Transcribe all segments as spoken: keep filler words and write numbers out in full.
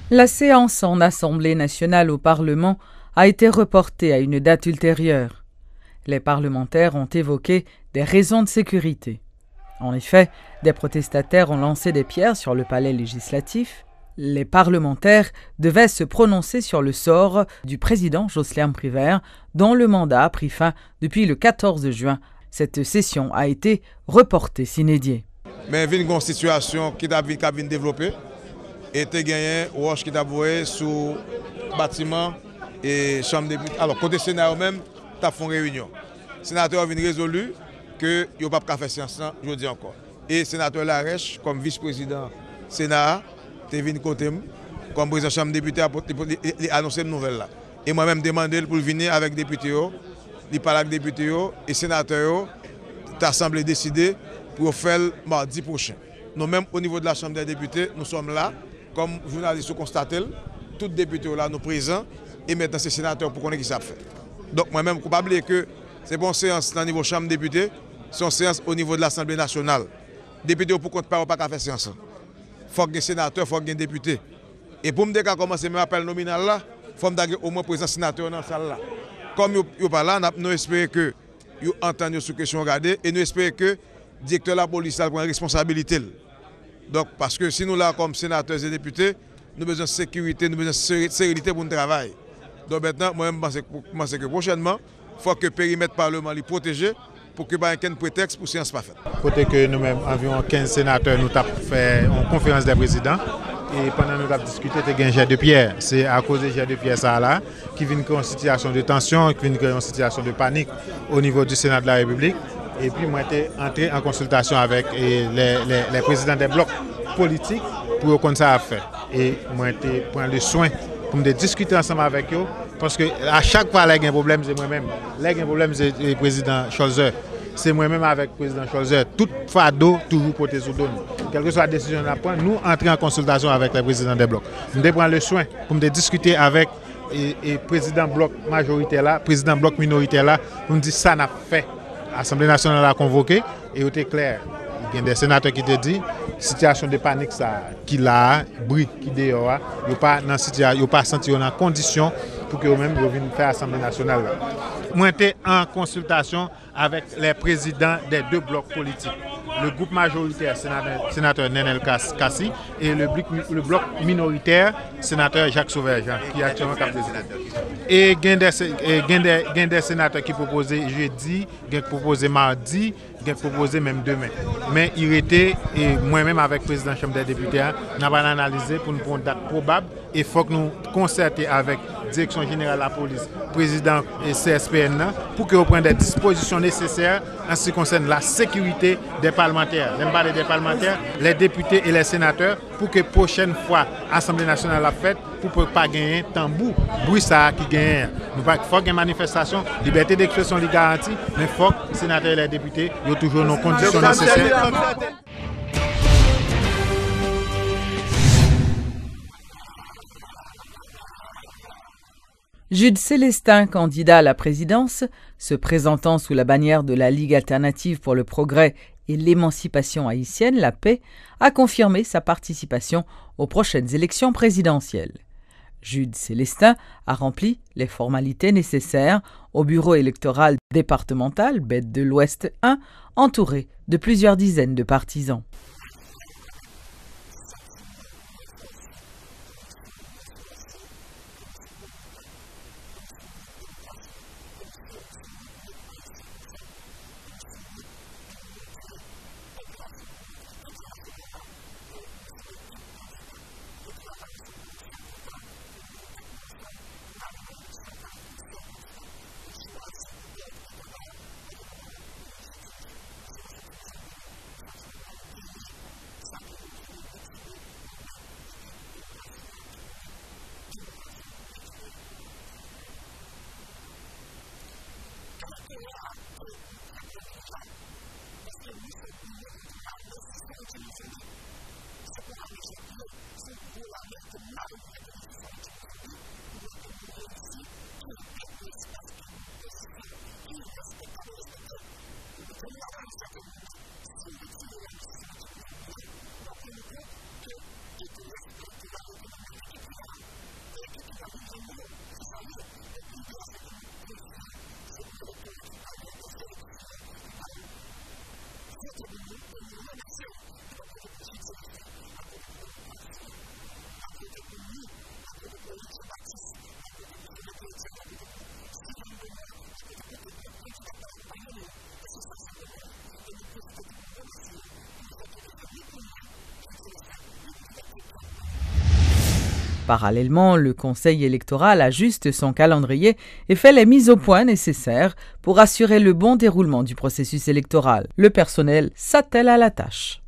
La séance en Assemblée nationale au Parlement a été reportée à une date ultérieure. Les parlementaires ont évoqué des raisons de sécurité. En effet, des protestataires ont lancé des pierres sur le palais législatif. Les parlementaires devaient se prononcer sur le sort du président Josselin Prévert, dont le mandat a pris fin depuis le quatorze juin. Cette session a été reportée sine die. Mais il y a une situation qui a été développée et il y a une roche qui a été sous le bâtiment et chambre des députés. Alors, côté Sénat même, tu as fait une réunion. Le sénateur a résolu que il n'y a pas de faire séance, je dis encore. Et le sénateur Larèche, comme vice-président Sénat, est venu côté comme président de la chambre des députés, il a annoncé une nouvelle là. Et moi-même demandé pour venir avec les députés, il parle avec les députés et les sénateurs, l'Assemblée a décidé pour faire mardi prochain. Nous-mêmes, au niveau de la chambre des députés, nous sommes là, comme journalistes constatent, tous les députés là, nous présents, et maintenant c'est sénateurs pour connaître qui ça fait. Donc moi-même, coupable que c'est une séance au niveau de la chambre des députés, c'est une séance au niveau de l'Assemblée nationale. Les députés pour compte pas pas faire séance. Il faut qu'il y ait un sénateur, il faut qu'il y ait un député. Et pour me dire qu'à commencer mon appel nominal là, il faut que au moins présent sénateur dans la salle là. Comme vous parlez là, nous espérons que vous entendez sur question regardée et nous espérons que le directeur de la police a une responsabilité. Donc, parce que si nous là, comme sénateurs et députés, nous avons besoin de sécurité, nous avons besoin de sérénité pour notre travail. Donc maintenant, moi-même, je pense que prochainement, il faut que le périmètre parlement soit protégé pour que pas aucun prétexte pour séance pas faite. Côté que nous-mêmes, environ quinze sénateurs, nous avons fait une conférence des présidents. Et pendant que nous avons discuté, il y a un jet de pierre. C'est à cause des jets de pierre ça là, qui vient créer une situation de tension, qui vient créer une situation de panique au niveau du Sénat de la République. Et puis moi, j'ai entré en consultation avec les, les, les présidents des blocs politiques pour qu'on ça a fait. Et moi, j'ai pris le soin pour me discuter ensemble avec eux. Parce que à chaque fois, il y a un problème, c'est moi-même. Il y a un problème, c'est le président Scholzer. C'est moi-même avec le président Scholzer. Toute fado, toujours porté sous donne. Quelle que soit la décision qu'on prend, nous entrons en consultation avec le président des blocs. Nous prenons le soin pour me discuter avec le président bloc majoritaire là, président bloc minoritaire là, pour nous dire ça n'a fait. L'Assemblée nationale a convoqué et il était clair. Il y a des sénateurs qui te disent situation de panique ça qui là, bruit qui dehors, il pas dans situation, il pas senti en condition pour que eux-mêmes viennent faire l'Assemblée nationale. Moi j'étais en consultation avec les présidents des deux blocs politiques. Le groupe majoritaire, sénateur, sénateur Nenel Kassi, et le bloc, le bloc minoritaire, sénateur Jacques Sauverjean, qui est actuellement cap de sénateur. Et il y a des, des, des sénateurs qui proposaient jeudi, qui proposaient mardi, qui proposaient même demain. Mais il était, et moi-même avec le président de la Chambre des députés, nous avons analysé pour nous prendre une date probable et il faut que nous concertions avec la Direction générale de la police, président et C S P N, pour que nous prenions des dispositions nécessaires en ce qui concerne la sécurité des parlementaires. Même pas des parlementaires, les députés et les sénateurs, pour que la prochaine fois l'Assemblée nationale la fête, pour ne pas gagner tambour, bruit ça qui gagne. Il faut qu'il y ait une manifestation, liberté d'expression est garantie, mais il faut que les sénateurs et les députés aient toujours nos conditions nécessaires. Jude Célestin, candidat à la présidence, se présentant sous la bannière de la Ligue alternative pour le progrès et l'émancipation haïtienne, la paix, a confirmé sa participation aux prochaines élections présidentielles. Jude Célestin a rempli les formalités nécessaires au bureau électoral départemental Bête de l'Ouest un, entouré de plusieurs dizaines de partisans. Parallèlement, le Conseil électoral ajuste son calendrier et fait les mises au point nécessaires pour assurer le bon déroulement du processus électoral. Le personnel s'attelle à la tâche.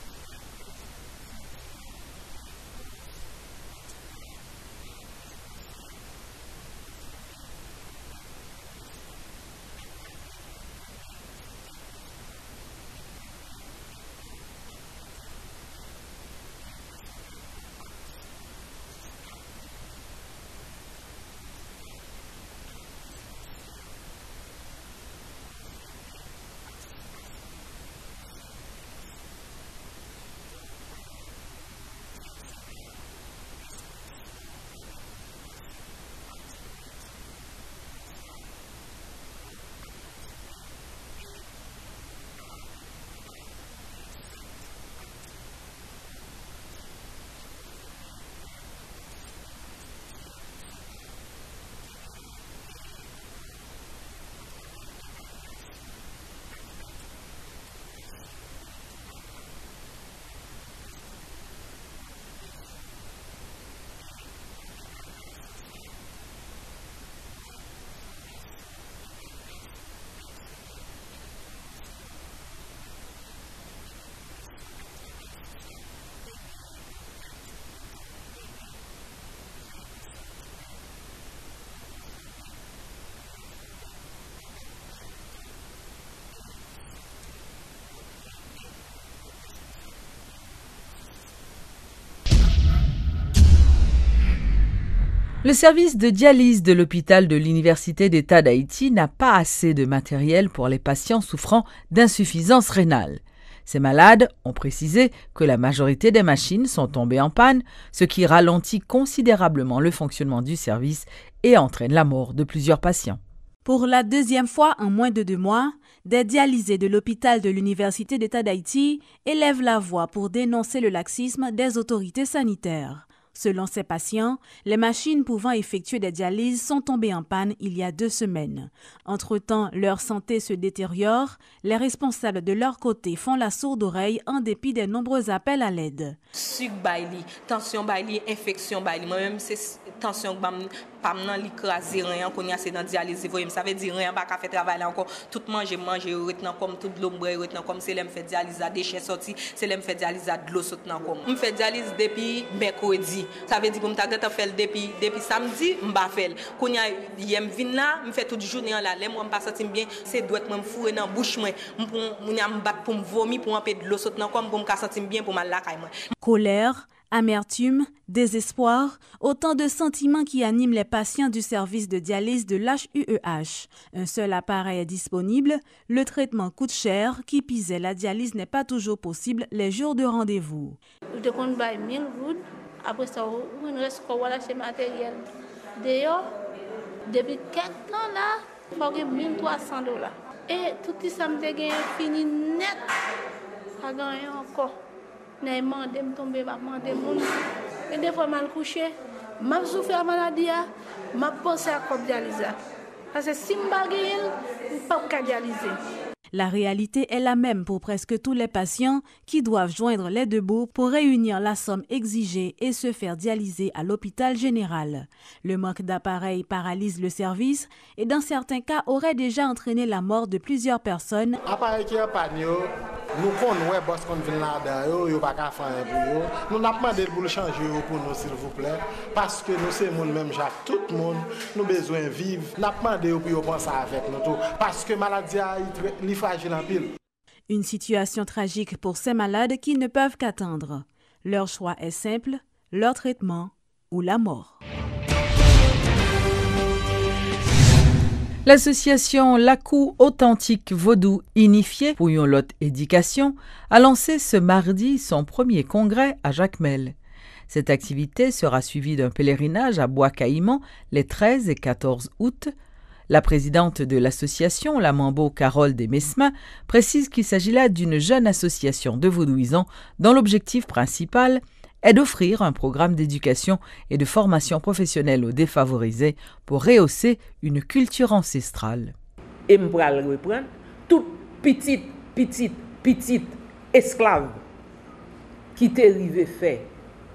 Le service de dialyse de l'hôpital de l'Université d'État d'Haïti n'a pas assez de matériel pour les patients souffrant d'insuffisance rénale. Ces malades ont précisé que la majorité des machines sont tombées en panne, ce qui ralentit considérablement le fonctionnement du service et entraîne la mort de plusieurs patients. Pour la deuxième fois en moins de deux mois, des dialysés de l'hôpital de l'Université d'État d'Haïti élèvent la voix pour dénoncer le laxisme des autorités sanitaires. Selon ces patients, les machines pouvant effectuer des dialyses sont tombées en panne il y a deux semaines. Entre-temps, leur santé se détériore. Les responsables de leur côté font la sourde oreille en dépit des nombreux appels à l'aide. Sucre baili, tension baili, infection baili. Moi-même, c'est tension que pas m'nan l'écraser rien qu'on y a c'est dans dialyse. Ça veut dire rien pas qu'à faire travail encore. Tout manger manger retenant comme tout l'ombre retenant comme c'est l'aime fait dialyse à déchets sorti, c'est l'aime fait dialyse à de l'eau sortant comme. On fait dialyse depuis mercredi. Ça veut dire pour me t'a fait depuis depuis samedi, m'pa faire. Qu'on y a yem vinn là, me fait toute journée là, les moi m'pas sentir bien, c'est doit moi me fourrer dans bouche moi, pour y a me battre pour me vomir pour empêcher de l'eau sortant comme pour me sentir bien pour mal la caille moi. Colère, amertume, désespoir, autant de sentiments qui animent les patients du service de dialyse de l'H U E H. Un seul appareil est disponible, le traitement coûte cher, qui pisait la dialyse n'est pas toujours possible les jours de rendez-vous. Je compte mille gouttes, après ça, on reste quoi acheter matériel. D'ailleurs, depuis quatre ans là, il faut mille trois cents dollars. Et tout ça me gagné fini net, ça gagne encore. J'ai demandé de tomber, j'ai demandé de et des fois, mal couché, j'ai souffert de la maladie, j'ai pensé à la dialyse. Parce que si je ne peux pas, je ne peux pas dialyser. La réalité est la même pour presque tous les patients qui doivent joindre les deux bouts pour réunir la somme exigée et se faire dialyser à l'hôpital général. Le manque d'appareils paralyse le service et dans certains cas aurait déjà entraîné la mort de plusieurs personnes. Appareil qui est panne, nous connaissons boss qu'on vient là-dedans, yo pas qu'à faire pour yo. Nous n'a demandé pour le changer pour nous s'il vous plaît parce que nous c'est monde même Jacques, tout le monde nous besoin vivre. N'a demandé pour yo penser avec nous tout parce que maladie est fragile en pile. Une situation tragique pour ces malades qui ne peuvent qu'attendre. Leur choix est simple, leur traitement ou la mort. L'association Lakou Authentique Vaudou Unifié pour une lot éducation a lancé ce mardi son premier congrès à Jacmel. Cette activité sera suivie d'un pèlerinage à Bois-Caïman les treize et quatorze août. La présidente de l'association, la Mambo Carole Desmesma, précise qu'il s'agit là d'une jeune association de vaudouisants dont l'objectif principal est d'offrir un programme d'éducation et de formation professionnelle aux défavorisés pour rehausser une culture ancestrale. Et je vais reprendre toute petite, petite, petite esclave qui t'est arrivé fait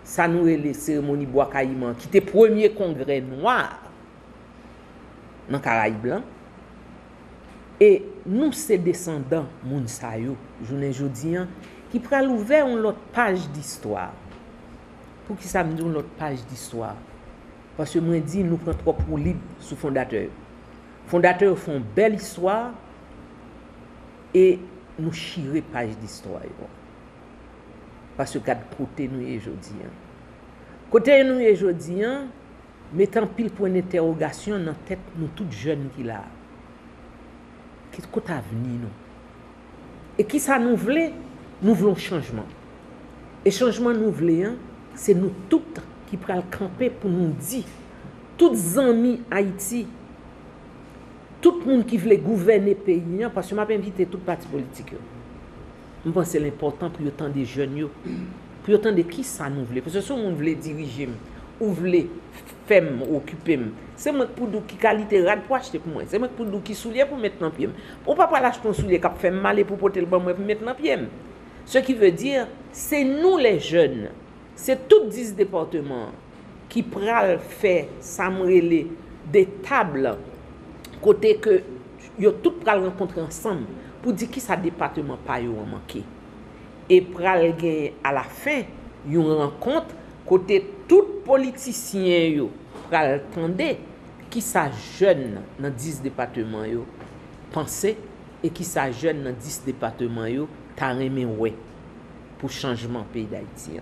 ça nous les cérémonie bois caïman qui était premier congrès noir dans Caraïbes blanc. Et nous c'est descendants moun sa yo journée jodi an qui pral ouvert une autre page d'histoire. Pour qui ça me dit une autre page d'histoire? Parce que moi dit nous prend trop pour libre sous fondateur. Fondateurs font belle histoire et nous chiré page d'histoire. Parce que quatre côté nous et jodi an. Côté nous et jodi an, mettant pile point d'interrogation dans tête nous toutes jeunes qui là. Qu'est-ce qu'on a venu nous? Et qui ça nous voulait? Nous voulons changement. Et changement nous voulons, hein, c'est nous toutes qui prenons le camper pour nous dire, toutes amis Haïti, tout le monde qui veut gouverner le pays, parce que je m'ai invité tout parti politique. Je pense que c'est l'important pour autant de jeunes, pour autant de qui ça nous voulait. Parce que si on veut diriger, ou veut faire, occuper, c'est moi pour nous qui qualité rade pour acheter pour moi. C'est moi pour nous qui soulier pour mettre dans pied. On ne peut pas acheter un soulier qui fait mal et pour porter le bon pour mettre dans pied. Ce qui veut dire, c'est nous les jeunes, c'est tous dix départements qui pral faire samrele des tables côté que yo tout pral rencontrer ensemble pour dire qui ça département pas yo manqué. Et pral gagner à la fin une rencontre côté tout politicien yo pral tande qui ça jeune dans dix départements yo penser et qui ça jeune dans dix départements yo ta remé ouais pour changement pays d'Haïti.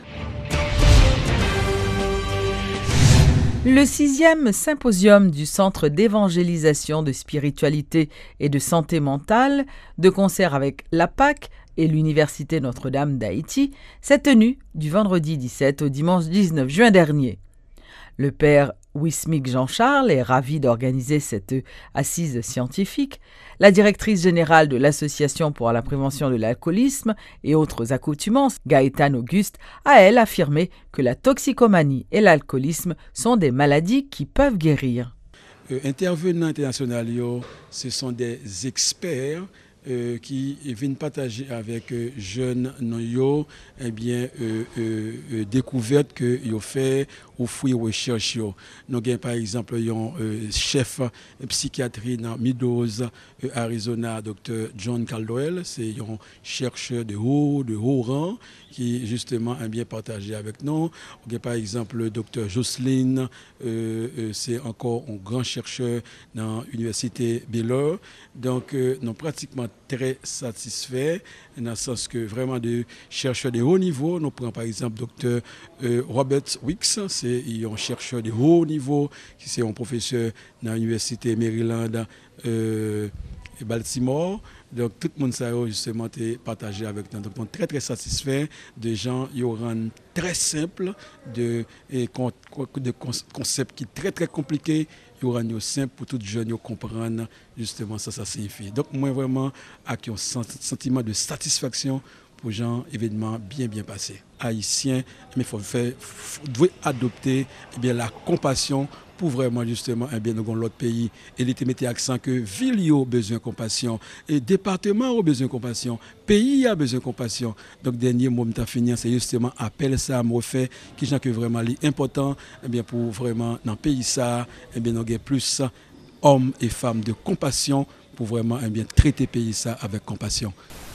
Le sixième symposium du Centre d'évangélisation de spiritualité et de santé mentale, de concert avec l'A P A C et l'Université Notre-Dame d'Haïti, s'est tenu du vendredi dix-sept au dimanche dix-neuf juin dernier. Le père Wismik Jean-Charles est ravi d'organiser cette assise scientifique. La directrice générale de l'Association pour la prévention de l'alcoolisme et autres accoutumances, Gaëtane Auguste, a elle affirmé que la toxicomanie et l'alcoolisme sont des maladies qui peuvent guérir. Euh, intervenants internationaux, ce sont des experts Euh, qui viennent partager avec euh, jeunes non yo eh bien euh, euh, euh, découverte que yo fait au fruit recherche yo. Nous avons par exemple un euh, chef euh, psychiatrie dans Meadows, euh, Arizona, docteur John Caldwell, c'est un chercheur de haut de haut rang qui justement a bien partagé avec nous. On a par exemple le docteur Jocelyne, euh, euh, c'est encore un grand chercheur dans l'université Baylor. Donc euh, nous pratiquement très satisfaits dans le sens que vraiment de chercheurs de haut niveau. Nous prenons par exemple docteur euh, Robert Wicks, c'est un chercheur de haut niveau, qui c'est un professeur dans l'université Maryland euh, et Baltimore. Donc tout le monde ça justement été partagé avec nous. Donc on est très très satisfait de gens qui rendent très simple de et de concepts qui très très compliqués. Il y aura simple pour tout jeunes comprendre justement ça ça signifie. Donc moi vraiment avec un sentiment de satisfaction pour gens événements bien bien passés. Haïtiens, mais faut faire doit adopter eh bien la compassion pour vraiment justement eh bien dans l'autre pays et l'été mettait accent que ville a besoin de compassion et département a besoin de compassion, pays a besoin de compassion. Donc dernier mot m'ta fini c'est justement appel ça me fait qui gens que vraiment important eh bien pour vraiment dans pays ça eh bien nous gain plus hommes et femmes de compassion pour vraiment eh bien traiter pays ça avec compassion.